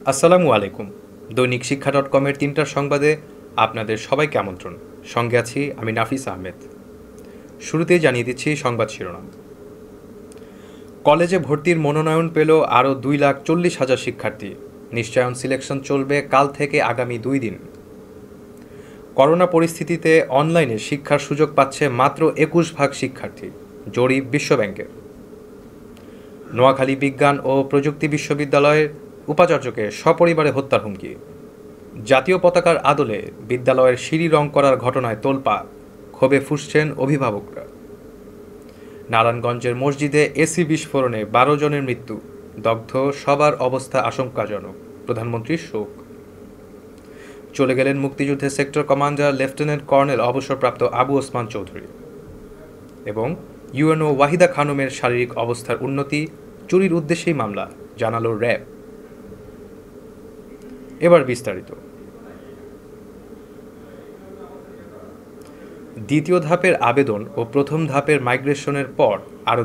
আসসালামু আলাইকুম। দৈনিক শিক্ষা .কমের ৩টার সংবাদে আপনাদের সবাইকে আমন্ত্রণ। সঙ্গে আছি আমি নাফিস আহমেদ। শুরুতেই জানিয়ে দিচ্ছি সংবাদ শিরোনাম। কলেজে ভর্তির মনোনয়ন পেল আরও 2,40,000 শিক্ষার্থী। নিশ্চয়ন সিলেকশন চলবে কাল থেকে আগামী 2 দিন। করোনা পরিস্থিতিতে অনলাইনে শিক্ষার সুযোগ পাচ্ছে মাত্র 21% শিক্ষার্থী, জরিপ বিশ্বব্যাংকের। নোয়াখালী বিজ্ঞান ও প্রযুক্তি বিশ্ববিদ্যালয়ের উপাচার্যকে সপরিবারে হত্যার হুমকি। জাতীয় পতাকার আদলে বিদ্যালয়ের সিঁড়ি রং করার ঘটনায় তোলপাড়, ক্ষোভে ফুঁসছেন অভিভাবকরা। নারায়ণগঞ্জের মসজিদে এসি বিস্ফোরণে 12 জনের মৃত্যু, দগ্ধ সবার অবস্থা আশঙ্কাজনক, প্রধানমন্ত্রীর শোক। চলে গেলেন মুক্তিযুদ্ধের সেক্টর কমান্ডার লেফটেন্যান্ট কর্নেল অবসরপ্রাপ্ত আবু ওসমান চৌধুরী। এবং ইউএনও ওয়াহিদা খানমের শারীরিক অবস্থার উন্নতি, চুরির উদ্দেশ্যেই মামলা, জানালো র্যাব। এবার বিস্তারিত। দ্বিতীয় ধাপের আবেদন ও প্রথম ধাপের মাইগ্রেশনের পর আরও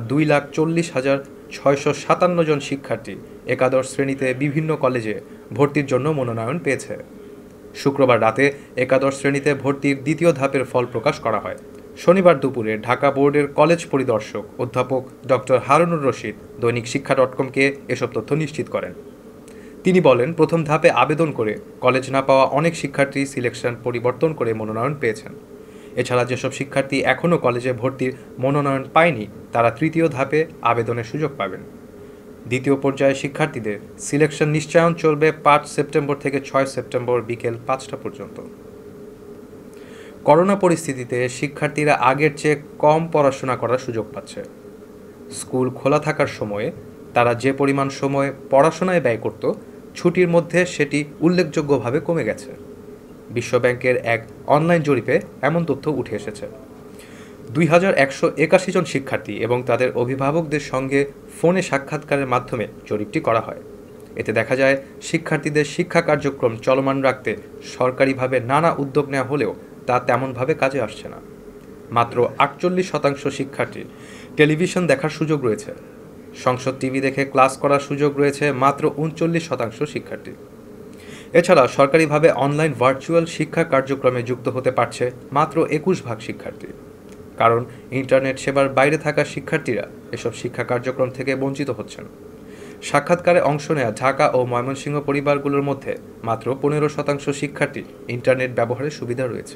2,40,657 জন শিক্ষার্থী একাদশ শ্রেণীতে বিভিন্ন কলেজে ভর্তির জন্য মনোনয়ন পেয়েছে। শুক্রবার রাতে একাদশ শ্রেণীতে ভর্তির দ্বিতীয় ধাপের ফল প্রকাশ করা হয়। শনিবার দুপুরে ঢাকা বোর্ডের কলেজ পরিদর্শক অধ্যাপক ডক্টর হারুনুর রশিদ দৈনিক শিক্ষা .কমকে এসব তথ্য নিশ্চিত করেন। তিনি বলেন, প্রথম ধাপে আবেদন করে কলেজ না পাওয়া অনেক শিক্ষার্থী সিলেকশন পরিবর্তন করে মনোনয়ন পেয়েছেন। এছাড়া যেসব শিক্ষার্থী এখনও কলেজে ভর্তির মনোনয়ন পায়নি তারা তৃতীয় ধাপে আবেদনের সুযোগ পাবেন। দ্বিতীয় পর্যায়ে শিক্ষার্থীদের সিলেকশন নিশ্চয়ন চলবে 5 সেপ্টেম্বর থেকে 6 সেপ্টেম্বর বিকেল 5টা পর্যন্ত। করোনা পরিস্থিতিতে শিক্ষার্থীরা আগের চেয়ে কম পড়াশোনা করার সুযোগ পাচ্ছে। স্কুল খোলা থাকার সময়ে তারা যে পরিমাণ সময় পড়াশোনায় ব্যয় করত, ছুটির মধ্যে সেটি উল্লেখযোগ্যভাবে কমে গেছে। বিশ্বব্যাংকের এক অনলাইন জরিপে এমন তথ্য উঠে এসেছে। 2,181 জন শিক্ষার্থী এবং তাদের অভিভাবকদের সঙ্গে ফোনে সাক্ষাৎকারের মাধ্যমে জরিপটি করা হয়। এতে দেখা যায়, শিক্ষার্থীদের শিক্ষা কার্যক্রম চলমান রাখতে সরকারিভাবে নানা উদ্যোগ নেওয়া হলেও তা তেমনভাবে কাজে আসছে না। মাত্র 48% শিক্ষার্থীর টেলিভিশন দেখার সুযোগ রয়েছে। সংসদ টিভি দেখে ক্লাস করার সুযোগ রয়েছে মাত্র 39% শিক্ষার্থী। এছাড়া সরকারিভাবে অনলাইন ভার্চুয়াল শিক্ষা কার্যক্রমে যুক্ত হতে পারছে মাত্র 21% শিক্ষার্থী। কারণ ইন্টারনেট সেবার বাইরে থাকা শিক্ষার্থীরা এসব শিক্ষা কার্যক্রম থেকে বঞ্চিত হচ্ছেন। সাক্ষাৎকারে অংশ নেওয়া ঢাকা ও ময়মনসিংহ পরিবারগুলোর মধ্যে মাত্র 15% শিক্ষার্থী ইন্টারনেট ব্যবহারের সুবিধা রয়েছে।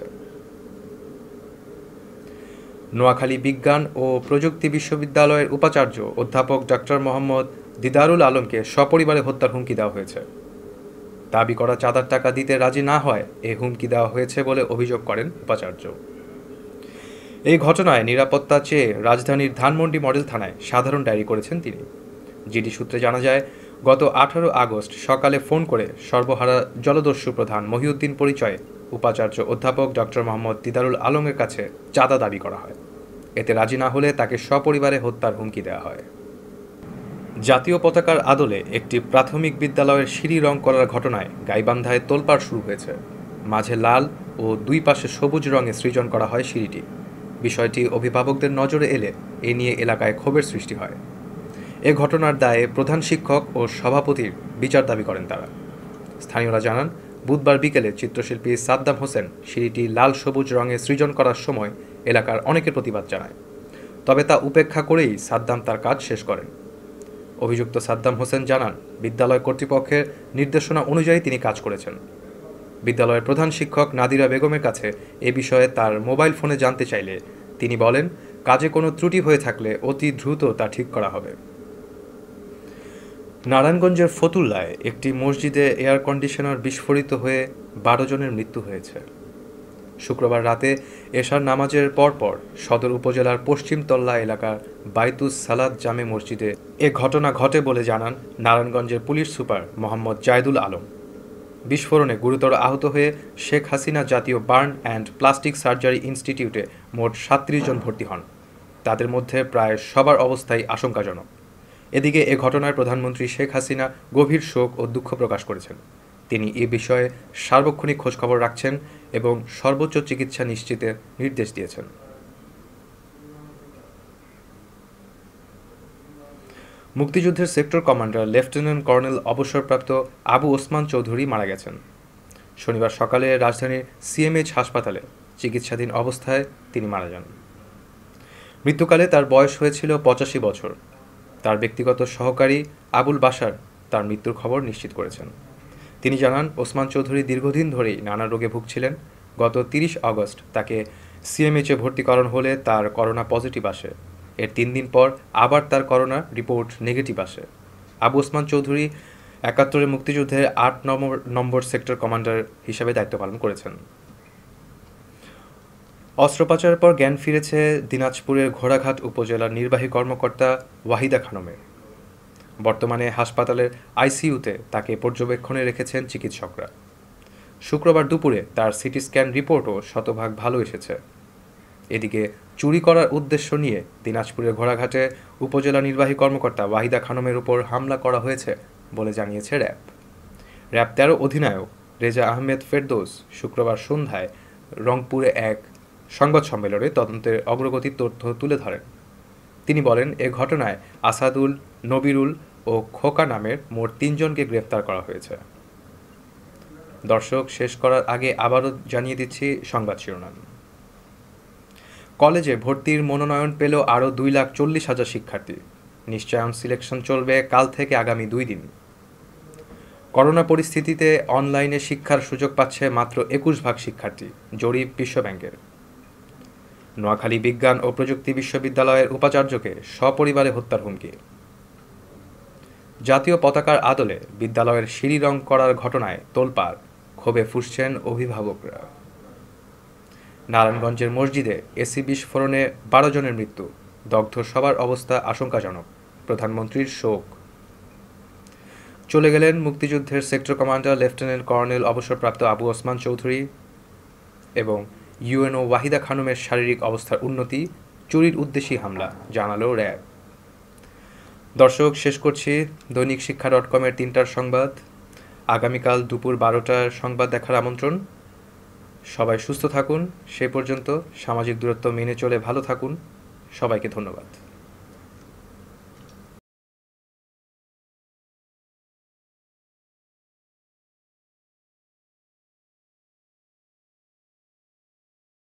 নোয়াখালী বিজ্ঞান ও প্রযুক্তি বিশ্ববিদ্যালয়ের উপাচার্য অধ্যাপক ডক্টর মোহাম্মদ দিদারুল আলমকে সপরিবারে হত্যার হুমকি দেওয়া হয়েছে। দাবি করা চাঁদার টাকা দিতে রাজি না হয় এ হুমকি দেওয়া হয়েছে বলে অভিযোগ করেন উপাচার্য। এই ঘটনায় নিরাপত্তা চেয়ে রাজধানীর ধানমন্ডি মডেল থানায় সাধারণ ডায়েরি করেছেন তিনি। জিডি সূত্রে জানা যায়, গত 18 আগস্ট সকালে ফোন করে সর্বহারা জলদস্যু প্রধান মহিউদ্দিন পরিচয়ে উপাচার্য অধ্যাপক ডক্টর মোহাম্মদ দিদারুল আলমের কাছে চাঁদা দাবি করা হয়। এতে রাজি না হলে তাকে সপরিবারে হত্যার হুমকি দেওয়া হয়। জাতীয় পতাকার আদলে একটি প্রাথমিক বিদ্যালয়ের সিঁড়ি রং করার ঘটনায় গাইবান্ধায় তোলপাড় শুরু হয়েছে। মাঝে লাল ও দুই পাশে সবুজ রঙে সৃজন করা হয় সিঁড়িটি। বিষয়টি অভিভাবকদের নজরে এলে এ নিয়ে এলাকায় ক্ষোভের সৃষ্টি হয়। এ ঘটনার দায়ে প্রধান শিক্ষক ও সভাপতির বিচার দাবি করেন তারা। স্থানীয়রা জানান, বুধবার বিকেলে চিত্রশিল্পী সাদ্দাম হোসেন সিঁড়িটি লাল সবুজ রঙে সৃজন করার সময় এলাকার অনেকের প্রতিবাদ জানায়। তবে তা উপেক্ষা করেই সাদ্দাম তার কাজ শেষ করেন। অভিযুক্ত সাদ্দাম হোসেন জানান, বিদ্যালয় কর্তৃপক্ষের নির্দেশনা অনুযায়ী তিনি কাজ করেছেন। বিদ্যালয়ের প্রধান শিক্ষক নাদিরা বেগমের কাছে এ বিষয়ে তার মোবাইল ফোনে জানতে চাইলে তিনি বলেন, কাজে কোনো ত্রুটি হয়ে থাকলে অতি দ্রুত তা ঠিক করা হবে। নারায়ণগঞ্জের ফতুল্লায় একটি মসজিদে এয়ার কন্ডিশনার বিস্ফোরিত হয়ে 12 জনের মৃত্যু হয়েছে। শুক্রবার রাতে এশার নামাজের পরপর সদর উপজেলার পশ্চিম তল্লা এলাকার বাইতুস সালাত জামে মসজিদে এ ঘটনা ঘটে বলে জানান নারায়ণগঞ্জের পুলিশ সুপার মোহাম্মদ জায়দুল আলম। বিস্ফোরণে গুরুতর আহত হয়ে শেখ হাসিনা জাতীয় বার্ন অ্যান্ড প্লাস্টিক সার্জারি ইনস্টিটিউটে মোট 37 জন ভর্তি হন। তাদের মধ্যে প্রায় সবার অবস্থাই আশঙ্কাজনক। এদিকে এ ঘটনায় প্রধানমন্ত্রী শেখ হাসিনা গভীর শোক ও দুঃখ প্রকাশ করেছেন। তিনি এ বিষয়ে সার্বক্ষণিক খোঁজখবর রাখছেন এবং সর্বোচ্চ চিকিৎসা নিশ্চিতের নির্দেশ দিয়েছেন। মুক্তিযুদ্ধের সেক্টর কমান্ডার লেফটেন্যান্ট কর্নেল অবসরপ্রাপ্ত আবু ওসমান চৌধুরী মারা গেছেন। শনিবার সকালে রাজধানীর সিএমএইচ হাসপাতালে চিকিৎসাধীন অবস্থায় তিনি মারা যান। মৃত্যুকালে তার বয়স হয়েছিল ৮৫ বছর। তার ব্যক্তিগত সহকারী আবুল বাশার তার মৃত্যুর খবর নিশ্চিত করেছেন। তিনি জানান, ওসমান চৌধুরী দীর্ঘদিন ধরেই নানা রোগে ভুগছিলেন। গত ৩০ আগস্ট তাকে সিএমএইচে ভর্তি করানো হলে তার করোনা পজিটিভ আসে। এর ৩ দিন পর আবার তার করোনা রিপোর্ট নেগেটিভ আসে। আবু ওসমান চৌধুরী ৭১ মুক্তিযুদ্ধের ৮ নম্বর সেক্টর কমান্ডার হিসাবে দায়িত্ব পালন করেছেন। অস্ত্রোপচারের পর জ্ঞান ফিরেছে দিনাজপুরের ঘোড়াঘাট উপজেলার নির্বাহী কর্মকর্তা ওয়াহিদা খানমের। বর্তমানে হাসপাতালের আইসিইউতে তাকে পর্যবেক্ষণে রেখেছেন চিকিৎসকরা। শুক্রবার দুপুরে তার সিটি স্ক্যান রিপোর্টও শতভাগ ভালো এসেছে। এদিকে চুরি করার উদ্দেশ্য নিয়ে দিনাজপুরের ঘোড়াঘাটে উপজেলা নির্বাহী কর্মকর্তা ওয়াহিদা খানমের উপর হামলা করা হয়েছে বলে জানিয়েছে র্যাব ১৩ অধিনায়ক রেজা আহমেদ ফেরদৌস শুক্রবার সন্ধ্যায় রংপুরে এক সংবাদ সম্মেলনে তদন্তের অগ্রগতির তথ্য তুলে ধরেন। তিনি বলেন, এ ঘটনায় আসাদুল, নবিরুল ও খোকা নামের মোট ৩ জনকে গ্রেফতার করা হয়েছে। দর্শক, শেষ করার আগে আবারও জানিয়ে দিচ্ছি সংবাদ শিরোনাম। কলেজে ভর্তির মনোনয়ন পেল আরও ২,৪০,০০০ শিক্ষার্থী। নিশ্চয়ায়ন সিলেকশন চলবে কাল থেকে আগামী ২ দিন। করোনা পরিস্থিতিতে অনলাইনে শিক্ষার সুযোগ পাচ্ছে মাত্র ২১% শিক্ষার্থী, জরিপ বিশ্বব্যাংকের। নোয়াখালী বিজ্ঞান ও প্রযুক্তি বিশ্ববিদ্যালয়ের উপাচার্যকে সপরিবারে হত্যার হুমকি। জাতীয় পতাকার আদলে বিদ্যালয়ের সিঁড়ি রং করার ঘটনায় তোলপাড়, ক্ষোভে ফুঁসছেন অভিভাবকরা। নারায়ণগঞ্জের মসজিদে এসি বিস্ফোরণে ১২ জনের মৃত্যু, দগ্ধ সবার অবস্থা আশঙ্কাজনক, প্রধানমন্ত্রীর শোক। চলে গেলেন মুক্তিযুদ্ধের সেক্টর কমান্ডার লেফটেন্যান্ট কর্নেল অবসরপ্রাপ্ত আবু ওসমান চৌধুরী এবং ইউএনও ওয়াহিদা খানমের শারীরিক অবস্থার উন্নতি, চুরির উদ্দেশ্যী হামলা, জানালো র্যাব। দর্শক, শেষ করছি দৈনিক শিক্ষা .com-এর ৩টার সংবাদ। আগামীকাল দুপুর ১২টার সংবাদ দেখার আমন্ত্রণ। সবাই সুস্থ থাকুন। সেই পর্যন্ত সামাজিক দূরত্ব মেনে চলে ভালো থাকুন। সবাইকে ধন্যবাদ।